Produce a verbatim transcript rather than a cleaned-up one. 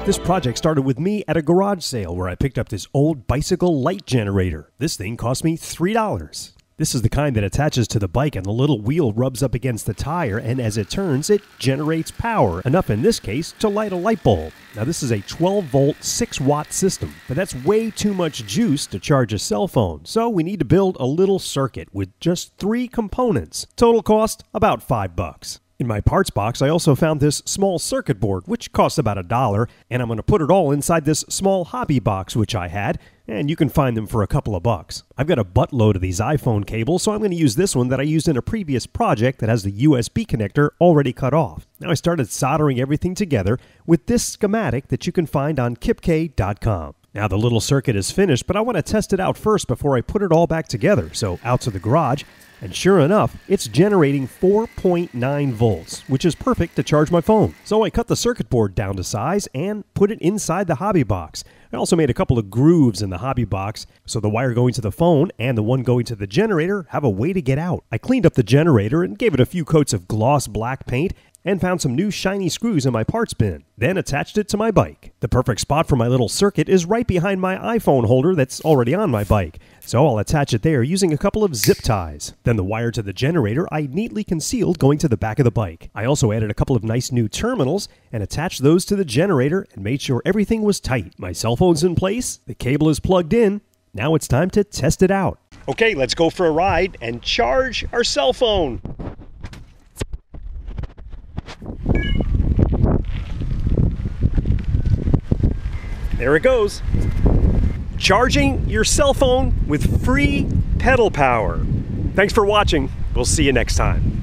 This project started with me at a garage sale where I picked up this old bicycle light generator. This thing cost me three dollars. This is the kind that attaches to the bike and the little wheel rubs up against the tire, and as it turns, it generates power, enough in this case to light a light bulb. Now this is a twelve volt, six watt system, but that's way too much juice to charge a cell phone, so we need to build a little circuit with just three components. Total cost, about five bucks. In my parts box, I also found this small circuit board, which costs about a dollar, and I'm going to put it all inside this small hobby box which I had, and you can find them for a couple of bucks. I've got a buttload of these iPhone cables, so I'm going to use this one that I used in a previous project that has the U S B connector already cut off. Now I started soldering everything together with this schematic that you can find on kipk dot com. Now the little circuit is finished, but I want to test it out first before I put it all back together, so out to the garage. And sure enough, it's generating four point nine volts, which is perfect to charge my phone. So I cut the circuit board down to size and put it inside the hobby box. I also made a couple of grooves in the hobby box, so the wire going to the phone and the one going to the generator have a way to get out. I cleaned up the generator and gave it a few coats of gloss black paint and found some new shiny screws in my parts bin, then attached it to my bike. The perfect spot for my little circuit is right behind my iPhone holder that's already on my bike, so I'll attach it there using a couple of zip ties. Then the wire to the generator I neatly concealed going to the back of the bike. I also added a couple of nice new terminals and attached those to the generator and made sure everything was tight. My cell phone's in place, the cable is plugged in, now it's time to test it out. Okay, let's go for a ride and charge our cell phone. There it goes. Charging your cell phone with free pedal power. Thanks for watching. We'll see you next time.